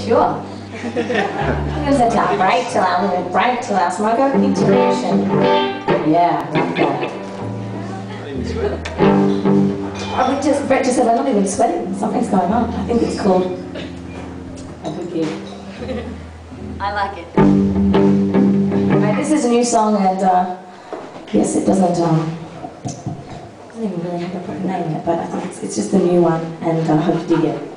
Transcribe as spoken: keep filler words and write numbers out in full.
Sure. Use it to break till our break till our smoke open integration. Yeah, like that. Oh, we just, Brett just said I'm not even sweating. Something's going on. I think it's called a good gig. I like it. Right, this is a new song, and uh, yes, it doesn't. Um, doesn't even really have a proper name yet, but I think it's, it's just a new one, and I uh, hope you dig it.